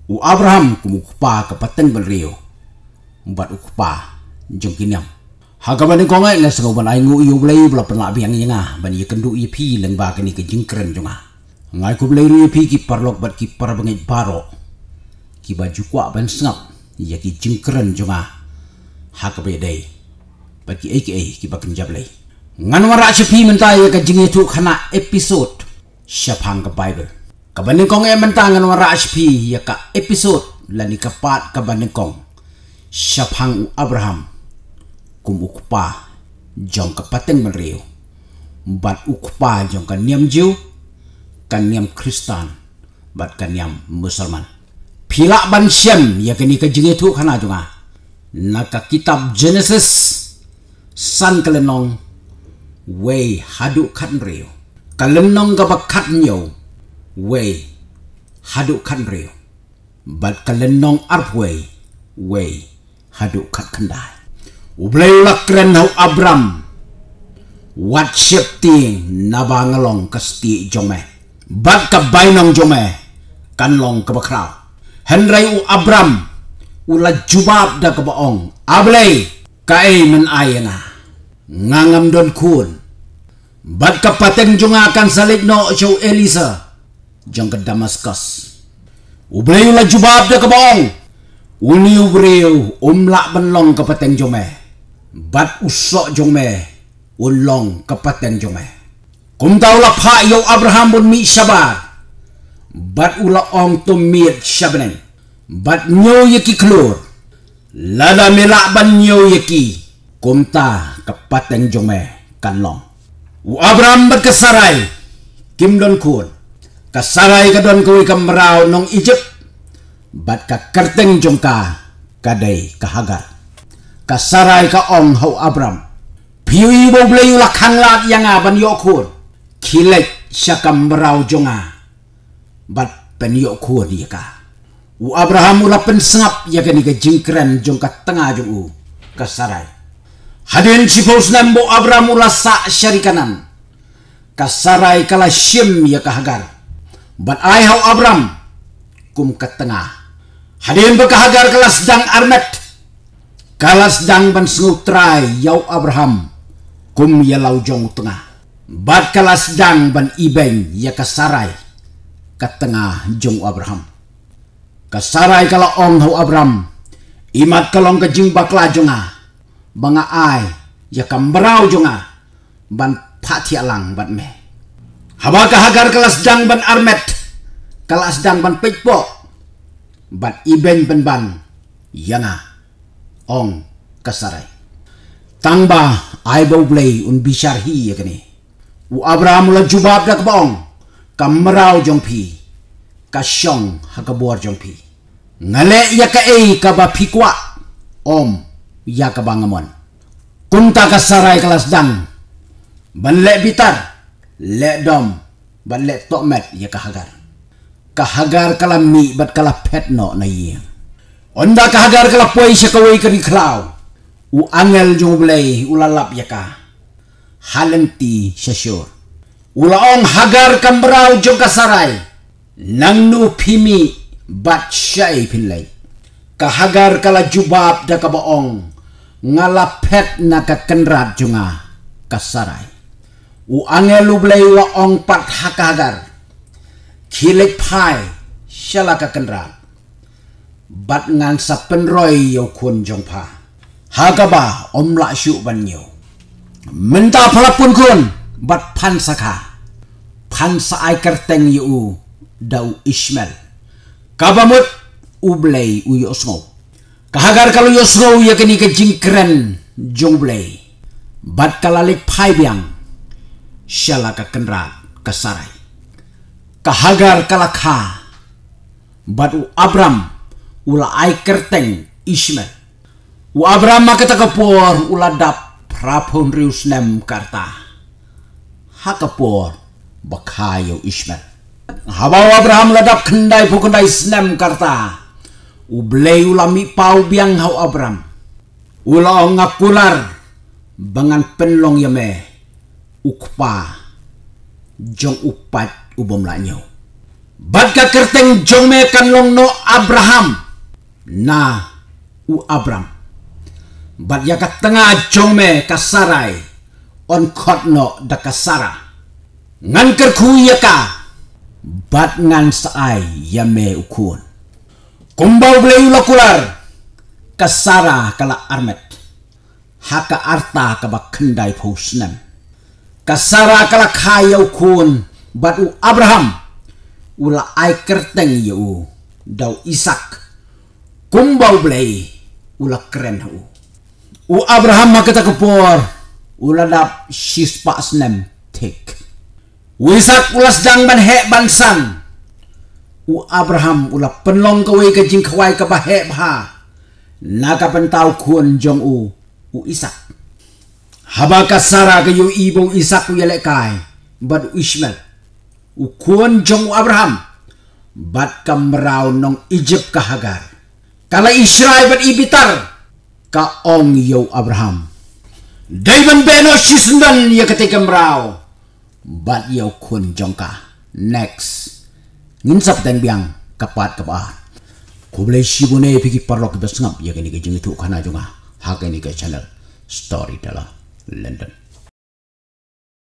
U Abraham kumukpa kapateng benrio. Umbat ukpa jong kinyam. Hagaban ko nga nga sa ban ay ngu iyo blay bla panlabi ang nga ban iya kendu iya pi lang ba kani ka jingkren jonga. Ngai ko blay iya pi ki parlok bat ki parabangit baro. Ki baju kwa ban sngap iya ki jingkren jonga. Hagabe day. Bat ki ki bakin jablay. Ngan wara siya mentay ka jingitu kana episode siapang ka Bible. Kabaning kong mentang ngan wara siya ka episode lani kapat kabaning kong siapang Abraham kumukpa jong kapateng menriu. Bat ukpa jong kaniam Jew kaniam Kristan bat kaniam Musalman. Pila ban siyam ya kani ka jingitu kana jonga. Naka kitab Genesis san kalenong way haduk kan reo. Kalenong gabakat nyo way haduk kan reo. Bat kalenong arpway way haduk kat kendai. Ublay lakren hau Abram wat syep ting nabangalong kasti jome. Bat kabainong jome kanlong kabakraw. Henry u Abram ula jubab da kabaong. Ablay kai men ayana. Ngangam don kun bat kapateng junga akan salik no show Elisa jang ke Damaskus. Ublay la jubab da kabaong uni ubreu umla benlong kapateng jome bat usok jome ulong kapateng jome. Kum tau la pa yo Abraham bun mi sabar bat ula ong tumit sabeneng bat nyo yeki klur lada melak ban nyo yeki kumta kapateng jome kanlong. U Abraham berkesarai kim don kun kasarai kadon kui kamrau nong Egypt bat ka kerteng jongka kadai ka Hagar kasarai ka ong hau Abraham piui bo blay ula kanglat yang aban yokun kilek syakam merau jonga bat pen yokun ya ka. U Abraham ula pensengap ya kani ka jingkren jongka tengah jongu kasarai. Hadin sipos nambo Abraham ula sa syarikanan. Kasarai kala syim ya ka Hagar. Bat ay hau Abraham kum katengah. Hadin baka Hagar kala sedang armet. Kala sedang ban sengutrai yau Abraham kum ya lau jong tengah. Bat kala sedang ban ibeng ya kasarai katengah jong Abraham. Kasarai kala ong hau Abraham imat kalong ka jing bakla jonga. Banga ai ya kambrau jonga ban patialang ban me. Habaka Hagar kelas dang ban armet kelas dang ban pekpo ban iben ban yana ong kasarai. Tangba ai bau blay un bishar hi ya kene. U Abraham la jubab dak bong kambrau jong pi kasyong hakabor jong pi. Ngale ya ka ka ba pikwa om ya kabangamon. Kunta kasarai kelas dang ban le bitar le dom ban le tokmet ya ka Hagar kala mi bat kala pet no na iya. Onda ka Hagar kala poi syakawai kari klau u angel jong blay ulalap ya ka halenti syashur ula ong Hagar kambrau jong kasarai nang nu pimi bat syai pilai. Ka Hagar kala jubab da kabaong ngalapet na kakenrat junga kasarai. U angel ublay wa ong pat Hagar kilik pai syala kakenrat bat ngan sa penroy yo kun jong pa hagaba omla syu banyo menta palapun kun bat pan saka pan sa ay kerteng yu dau Ishmael kabamut ublay u yosngo. Kahagar kalau yosngo ya kini ke jingkren jongblay bat kalalik pai biang syala ka kenrat kasarai. Kahagar kalakha bat u Abram ula ai kerteng Ishmael. U Abram makata kapor ula dap prapon rius nem karta hakapor bakayo Ishmael. Habaw Abraham ladap kendai pukundai snem karta ublay ulami pau biang hau Abram ula ngakular bangan penlong yame ukpa jong upat ubom lanyo Bat ka kerteng jong me kan long no Abraham na u Abram. Bat ya ka tengah jong me ka Sarai on kot no da ka Sara. Ngan kerku ya ka bat ngan saai ya me ukun. Kumbau bleu lokular ka Sara kala armet. Haka arta ka ba kendai posnem. Ka Sara kala kaya ukun bat u Abraham ula ai kerteng yu dau Isak. Kumbau blei ula keren hu. U Abraham makata kupor ula dap shispa snem tik. U Isak ula sedang ban he bansan. U Abraham ula penlong kawai ke jing kawai ke bahe bah. Naka pentau kun jong u Isak. Habaka Sara ke yu ibu Isak u yelek kai bat u Ishmael. U kun jong u Abraham bat kamrau nong Egypt ka Hagar. Kala Israel bat ibitar ka ong yo Abraham. Daiban beno shisndan ya ketika merau bat yo kun jong ka. Next nginsap dan biang kapat kapat. Kublai shibune piki parlok besngap ya kini ke jeng itu kana jonga. Hak ini ke channel Story dalam London.